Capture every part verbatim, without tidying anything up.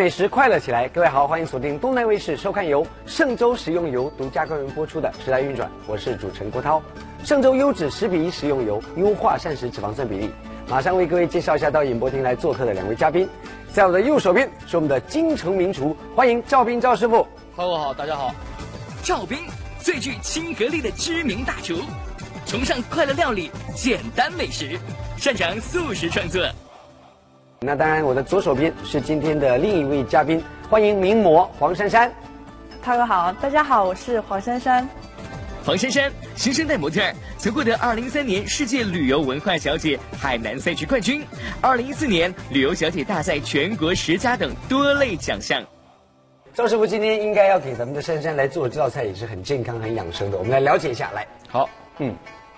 美食快乐起来，各位好，欢迎锁定东南卫视收看由嵊州食用油独家冠名播出的《时代运转》，我是主持人郭涛。嵊州优质十比一食用油，优化膳食脂肪酸比例。马上为各位介绍一下到演播厅来做客的两位嘉宾，在我的右手边是我们的京城名厨，欢迎赵斌赵师傅。 各位好，大家好。 赵斌最具亲和力的知名大厨，崇尚快乐料理、简单美食，擅长素食创作。 那当然，我的左手边是今天的另一位嘉宾，欢迎名模黄珊珊。 涛哥好，大家好，我是黄珊珊。 黄珊珊，新生代模特，曾获得二零一三年世界旅游文化小姐海南赛区冠军，二零一四年旅游小姐大赛全国十佳等多类奖项。 赵师傅今天应该要给咱们的珊珊来做这道菜，也是很健康、很养生的。我们来了解一下，来， 好， 嗯，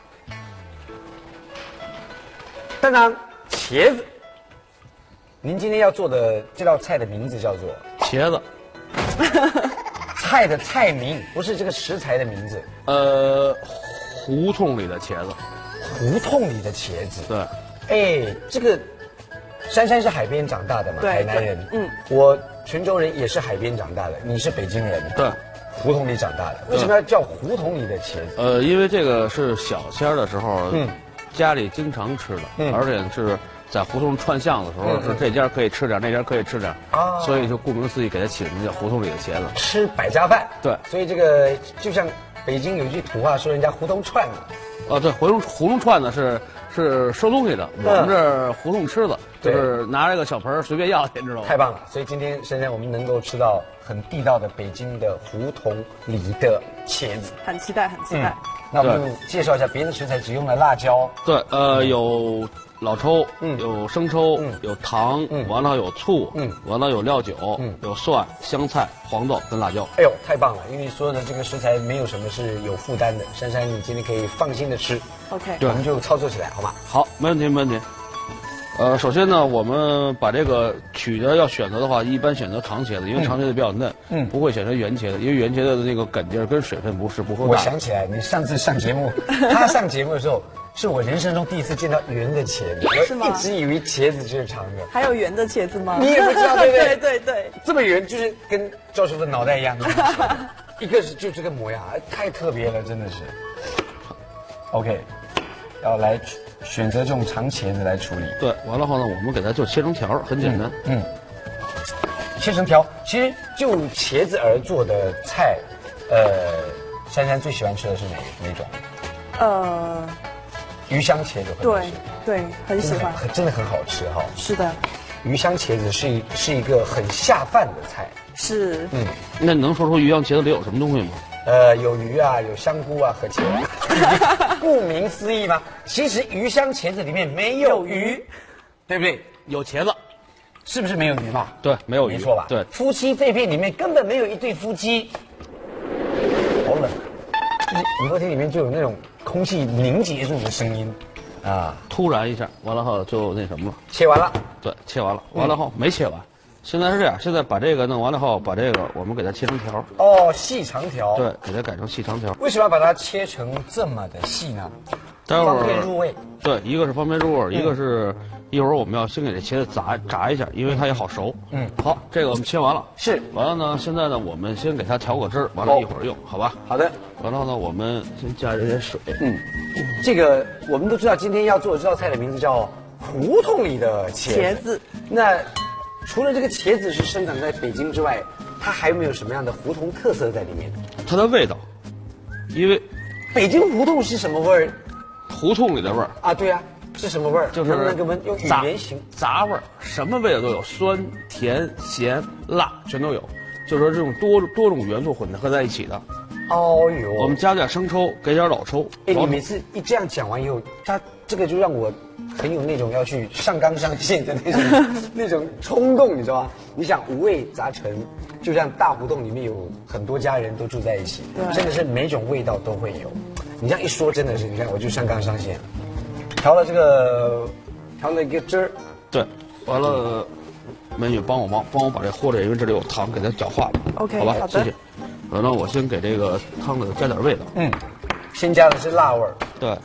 当当茄子。您今天要做的这道菜的名字叫做茄子， 菜的菜名不是这个食材的名字。 呃，胡同里的茄子， 胡同里的茄子。 对， 哎，这个珊珊是海边长大的嘛， 对海南人。 嗯， 我泉州人也是海边长大的，你是北京人。 对， 胡同里长大的，为什么要叫胡同里的茄子？ 呃，因为这个是小仙儿的时候， 嗯， 家里经常吃的， 嗯， 而且是在胡同串巷的时候， 嗯嗯是这家可以吃点，那家可以吃点， 啊所以就顾名思义给它起的名字叫胡同里的茄子。 吃百家饭。 对， 所以这个就像北京有句土话说人家胡同串嘛。 哦，对，胡同胡同串呢是是收东西的，我们这儿胡同吃的，就是拿这个小盆儿随便要去，你知道吗？ 太棒了！所以今天珊珊我们能够吃到很地道的北京的胡同里的茄子， 很期待，很期待。 嗯、那我们就介绍一下别的食材，只用了辣椒。 对，呃， 嗯、 有老抽， 嗯， 有生抽， 嗯， 有糖， 嗯， 完了有醋， 嗯， 完了有料酒， 嗯， 有蒜、香菜、黄豆跟辣椒。 哎呦，太棒了！因为所有的这个食材没有什么是有负担的，珊珊你今天可以放心的吃。 OK， 我们就操作起来，好吗？ 好，没问题，没问题。呃，首先呢，我们把这个取的要选择的话，一般选择长茄子，因为长茄子比较嫩，嗯，不会选择圆茄子，因为圆茄子的那个梗劲儿跟水分不是不够大。 我想起来，你上次上节目，他上节目的时候，是我人生中第一次见到圆的茄子， 是吗？ 我一直以为茄子就是长的。 还有圆的茄子吗？ 你也不知道，对不对？ 对对对， 这么圆，就是跟赵师傅的脑袋一样，一个是就这个模样，太特别了，真的是。OK， 要来选择这种长茄子来处理。 对，完了后呢，我们给它就切成条，很简单。 嗯，嗯切成条。其实就茄子而做的菜，呃，珊珊最喜欢吃的是哪哪种？ 呃， 鱼香茄子会对对，很喜欢， 很真的很好吃哈、哦。 是的， 鱼香茄子是一是一个很下饭的菜。 是。 嗯，那你能说出鱼香茄子里有什么东西吗？ 呃，有鱼啊，有香菇啊和茄子。顾名思义嘛，其实鱼香茄子里面没有鱼，对不对？ 有茄子， 是不是没有鱼嘛？ 对，没有鱼， 没错吧？ 对， 夫妻肺片里面根本没有一对夫妻。好冷，就是演播厅里面就有那种空气凝结住的声音，啊， 突然一下，完了后就那什么了。 切完了， 对，切完了，完了后、嗯、没切完。现在是这样，现在把这个弄完了后，把这个我们给它切成条。 哦，细长条。 对，给它改成细长条。 为什么要把它切成这么的细呢？ 待会儿方便入味。 对，一个是方便入味，嗯、一个是一会儿我们要先给这茄子炸炸一下，因为它也好熟。嗯，好，这个我们切完了。 是。 完了呢，现在呢，我们先给它调个汁儿，完了一会儿用，好吧？ 好的。 完了呢，我们先加一点水。嗯， 这个我们都知道，今天要做的这道菜的名字叫胡同里的茄子。 茄子。 那除了这个茄子是生长在北京之外，它还有没有什么样的胡同特色在里面？ 它的味道，因为北京胡同是什么味儿？ 胡同里的味儿啊，对啊，是什么味儿？ 就是能不能给我们用语言形杂味儿，什么味道都有，酸、甜、咸、辣全都有，就是说这种多多种元素混合在一起的。 哦呦， 我们加点生抽，给点老抽。 哎，你每次一这样讲完以后，他这个就让我很有那种要去上纲上线的那种那种冲动，你知道吗？你想五味杂陈，就像大胡同里面有很多家人都住在一起，真的是每种味道都会有。你这样一说，真的是，你看我就上纲上线了。调了这个，调了一个汁儿。 对，完了，美女帮我忙，帮我把这和着，因为这里有糖，给它搅化了。 OK， 好吧， 好的。 谢谢。完了，我先给这个汤给它加点味道。 嗯，先加的是辣味儿。 对。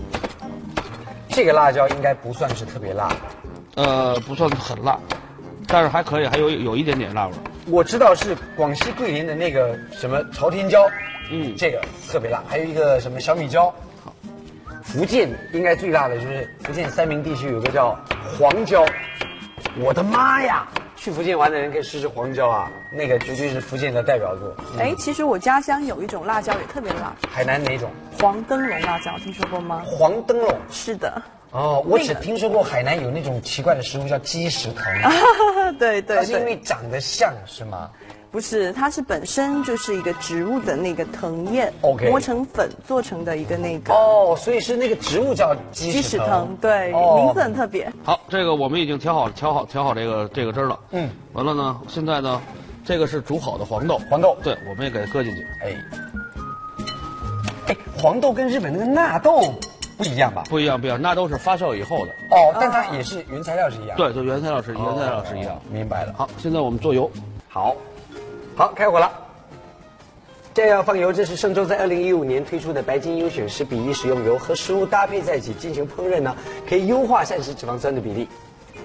这个辣椒应该不算是特别辣的。 呃，不算很辣。 但是还可以，还有有一点点辣味。 我知道是广西桂林的那个什么朝天椒， 嗯， 这个特别辣，还有一个什么小米椒。福建应该最辣的就是福建三明地区有个叫黄椒，我的妈呀！去福建玩的人可以试试黄椒啊，那个绝对是福建的代表作。 哎、嗯，其实我家乡有一种辣椒也特别辣， 海南哪种？ 黄灯笼辣椒，听说过吗？ 黄灯笼是的。 哦，我只听说过海南有那种奇怪的食物叫鸡石藤， 对对对， 它是因为长得像是吗？ 不是，它是本身就是一个植物的那个藤叶 ，OK， 磨成粉做成的一个那个。 哦，所以是那个植物叫鸡鸡石藤， 石藤，对， 哦、 名字很特别。 好，这个我们已经调好调好调好这个这个汁儿了。嗯，完了呢，现在呢，这个是煮好的黄豆， 黄豆， 对，我们也给它搁进去。 哎，哎，黄豆跟日本那个纳豆不一样吧？ 不一样，不一样，纳豆是发酵以后的。 哦，但它也是原材料是一样。 对，对，原材料是、哦、原材料是一样。 明白了。 好，现在我们做油。 好，好，开火了。这要放油，这是嵊州在二零一五年推出的白金优选十比一食用油，和食物搭配在一起进行烹饪呢，可以优化膳食脂肪酸的比例。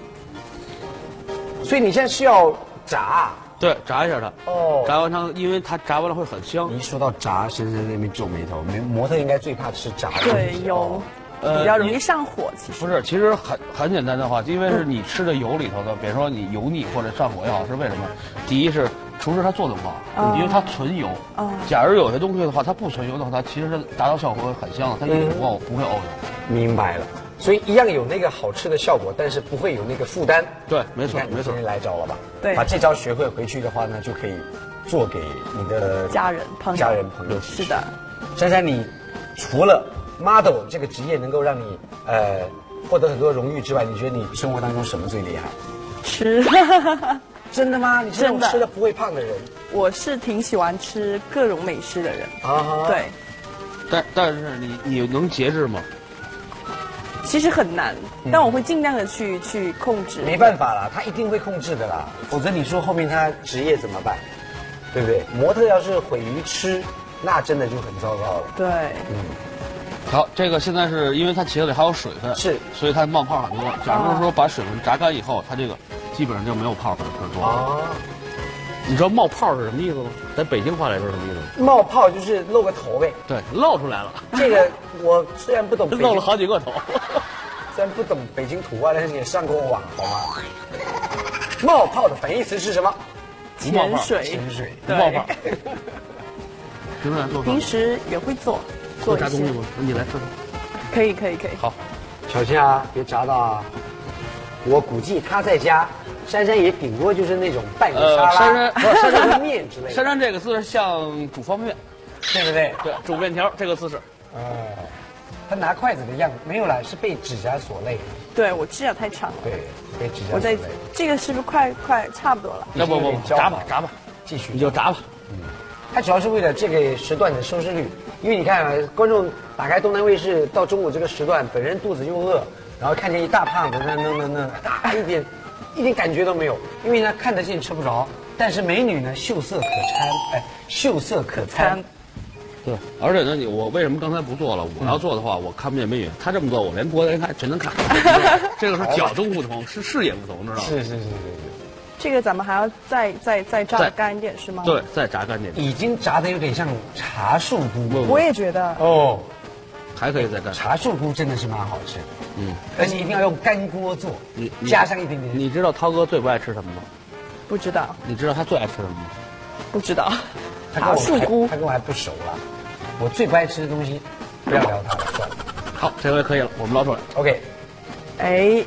所以你现在需要炸。 对，炸一下它。 哦， 炸完它，因为它炸完了会很香。 一说到炸，深深那边皱眉头。模特应该最怕吃炸的。 对，有。比较容易上火，其实不是，其实很很简单的话，因为是你吃的油里头的，比如说你油腻或者上火也好，是为什么？第一是厨师他做的不好，因为它纯油。哦。假如有些东西的话，它不纯油的话，它其实它达到效果会很香的，它一点不不会沤油。 明白了，所以一样有那个好吃的效果，但是不会有那个负担。 对，没错，没错。 今天来找了吧？ 对。 把这招学会回去的话呢，就可以做给你的家人朋友。 家人朋友。 是的。 珊珊，你除了model 这个职业能够让你呃获得很多荣誉之外，你觉得你生活当中什么最厉害？ 吃。 真的吗？你是那种吃的不会胖的人？ 我是挺喜欢吃各种美食的人。 啊， 对。 但但是你你能节制吗？ 其实很难，嗯、但我会尽量的去去控制。 没办法啦，他一定会控制的啦，否则你说后面他职业怎么办？对不对？模特要是毁于吃，那真的就很糟糕了。 对。 嗯。 好，这个现在是因为它茄子里还有水分， 是， 所以它冒泡很多。假如说把水分炸干以后，它这个基本上就没有泡很多。 啊， 你知道冒泡是什么意思吗？在北京话来说是什么意思吗？ 冒泡就是露个头呗。 对，露出来了。 这个我虽然不懂， 露了好几个头。 虽然不懂北京土话，但是也上过网，好吗？冒泡的反义词是什么？ 潜水。 潜水。 不冒泡。平时做平时也会做。 做炸东西吗？你来试试。 可以可以可以。 好， 小心啊，别炸到啊！我估计他在家，珊珊也顶多就是那种半个沙拉， 珊珊不是珊珊的面之类的。 珊珊这个姿势像煮方便面， 对不对？ 对，煮面条这个姿势。 哦，他拿筷子的样子没有啦，是被指甲所累。 对我指甲太长了。 对，被指甲所累。 我在这个是不是快快差不多了？ 要不不不，炸吧炸吧， 继续你就炸吧。 嗯。它主要是为了这个时段的收视率，因为你看啊，观众打开东南卫视到中午这个时段，本人肚子又饿，然后看见一大胖子那那那那啊一点一点感觉都没有，因为呢看得见吃不着，但是美女呢秀色可餐，哎，秀色可餐。 对，而且呢，你我为什么刚才不做了？我要做的话，我看不见美女，他这么做，我连播连看全能看。这个是角度不同，是视野不同，知道吗？ 是是是是是。 这个咱们还要再再再炸的干一点是吗？ 对，再炸干点。 已经炸的有点像茶树菇。 我也觉得。 哦， 还可以再干。 茶树菇真的是蛮好吃的， 嗯， 而且一定要用干锅做， 你加上一点点。 你知道涛哥最不爱吃什么吗？ 不知道。 你知道他最爱吃什么吗？ 不知道。 茶树菇，他跟我还不熟了。我最不爱吃的东西，不要聊它了，算了。 好，这回可以了，我们捞出来。 OK。 哎。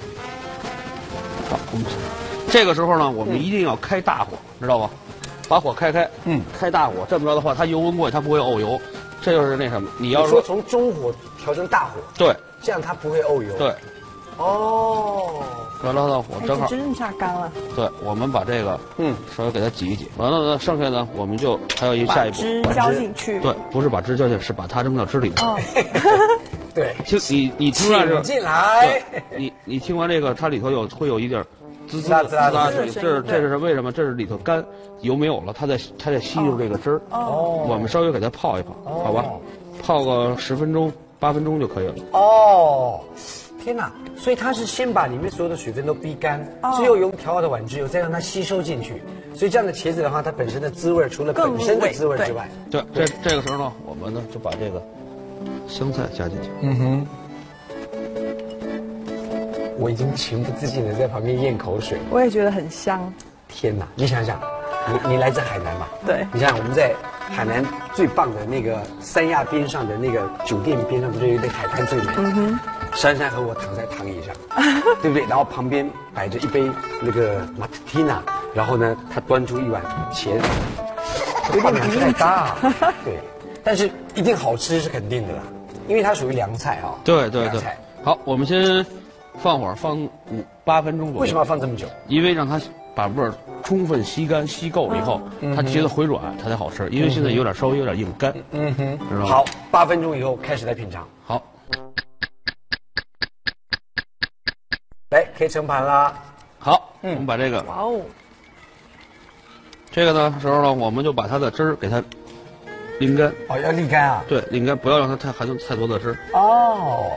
好，我们。这个时候呢，我们一定要开大火，知道吧？把火开开，嗯，开大火，这么着的话，它油温过去，它不会沤油。这就是那什么，你要说从中火调成大火， 对， 这样它不会沤油。 对， 哦， 完了到火正好， 真炸干了。 对，我们把这个，嗯，稍微给它挤一挤，完了呢，剩下呢，我们就还有一下一步， 汁浇进去。 对，不是把汁浇进去，是把它扔到汁里头。 对， 听你你听完这， 进来， 你你听完这个，它里头有会有一点。滋滋滋滋滋水，这是这是为什么？这是里头干油没有了，它在它在吸入这个汁儿。哦，我们稍微给它泡一泡，好吧？泡个十分钟、八分钟就可以了。 哦， 天哪！所以它是先把里面所有的水分都逼干，最后用调好的碗汁油再让它吸收进去。所以这样的茄子的话，它本身的滋味除了本身的滋味之外， 对，这这个时候呢，我们呢就把这个香菜加进去。 嗯哼。我已经情不自禁的在旁边咽口水。 我也觉得很香。 天哪！你想想，你你来自海南嘛？ 对。 你想想我们在海南最棒的那个三亚边上的那个酒店边上，不是有一个海滩最美？嗯哼。珊珊和我躺在躺椅上，对不对？然后旁边摆着一杯那个马提娜，然后呢，他端出一碗茄子，有点量太大、啊，对，但是一定好吃是肯定的啦，因为它属于凉菜啊、哦。 对对对。好，我们先放会儿，放五八分钟左右。 为什么要放这么久？ 因为让它把味儿充分吸干、吸够了以后，嗯、它茄子回软，它才好吃。因为现在有点稍微有点硬干。嗯哼，知道吗？ 好，八分钟以后开始来品尝。 好。 来，可以盛盘啦。 好，嗯，我们把这个，哇哦，这个呢时候呢，我们就把它的汁儿给它沥干。 哦，要沥干啊？ 对，沥干，不要让它太含太多的汁。 哦，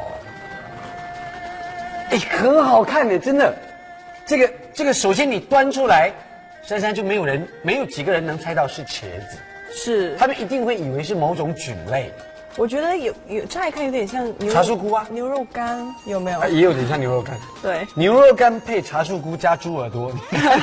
哎，很好看的，真的。这个这个，首先你端出来，珊珊就没有人，没有几个人能猜到是茄子， 是， 他们一定会以为是某种菌类。 我觉得有有乍一看有点像牛茶树菇啊， 牛肉干有没有？ 啊、也有点像牛肉干。 对， 牛肉干配茶树菇加猪耳朵。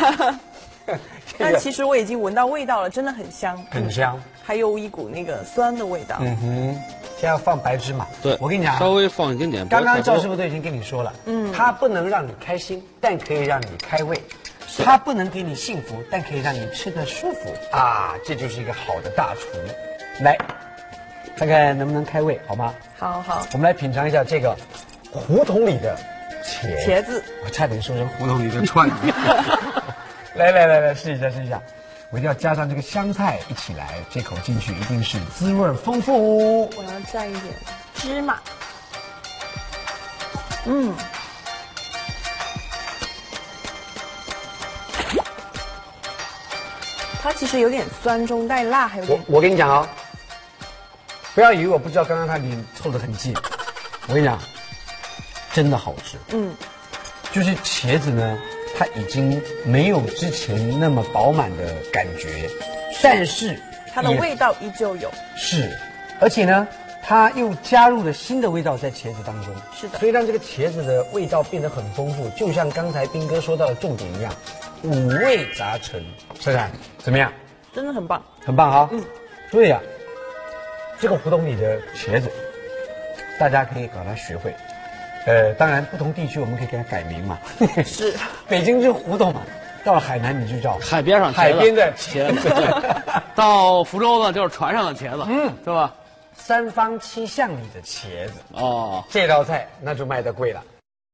但其实我已经闻到味道了，真的很香， 很香， 还有一股那个酸的味道。嗯哼，现在要放白芝麻。 对， 我跟你讲， 稍微放一点点。 刚刚赵师傅都已经跟你说了，嗯，它不能让你开心，但可以让你开胃；它不能给你幸福，但可以让你吃得舒服啊！这就是一个好的大厨。来。看看能不能开胃，好吗？ 好好， 我们来品尝一下这个胡同里的茄茄子。 我差点说成胡同里的串子。来来来来，试一下试一下，我一定要加上这个香菜一起来，这口进去一定是滋味丰富。 我要蘸一点芝麻。嗯。它其实有点酸中带辣，还有点。 我我跟你讲啊、哦。不要以为我不知道，刚刚它脸凑得很近。我跟你讲，真的好吃。嗯，就是茄子呢，它已经没有之前那么饱满的感觉，但是它的味道依旧有。 是，而且呢，它又加入了新的味道在茄子当中。 是的， 所以让这个茄子的味道变得很丰富，就像刚才斌哥说到的重点一样，五味杂陈。珊珊怎么样？ 真的很棒， 很棒哈。嗯，对呀、啊。这个胡同里的茄子，大家可以把它学会。呃，当然不同地区我们可以给它改名嘛。 是， 北京是胡同嘛，到了海南你就叫海边上海边的茄子。 到福州呢就是船上的茄子，嗯，是吧？ 三坊七巷里的茄子， 哦， 这道菜那就卖得贵了。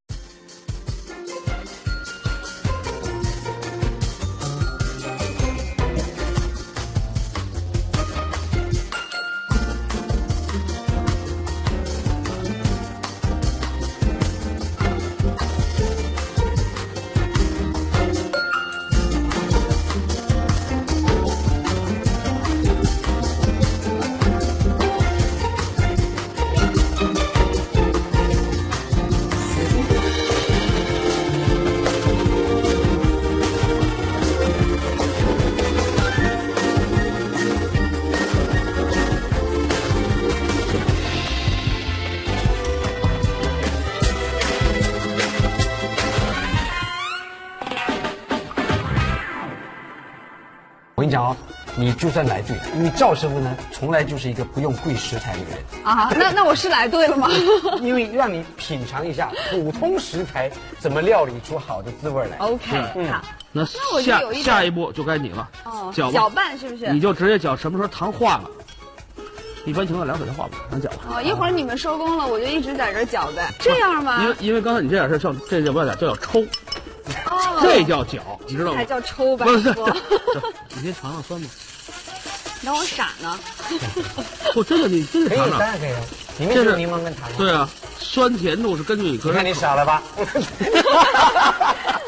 我跟你讲哦，你就算来对了，因为赵师傅呢，从来就是一个不用贵食材的人啊。那那我是来对了吗？ 因为让你品尝一下普通食材怎么料理出好的滋味来。 OK，嗯，好。 那下下一步就该你了。 哦，搅搅拌是不是？ 你就直接搅，什么时候糖化了？一般情况凉水就化不了，咱搅。 哦，一会儿你们收工了，我就一直在这搅呗。这样吗？ 因为因为刚才你这点事叫这叫不叫搅，叫抽。哦，这叫搅，你知道吗？ 还叫抽吧？ 不是，你先尝尝酸吗？ 那我傻呢？ 不，真的，你真的尝尝。 可以，当然可以了。里面就是柠檬跟糖。 对啊，酸甜度是根据你个人。 你看你傻了吧？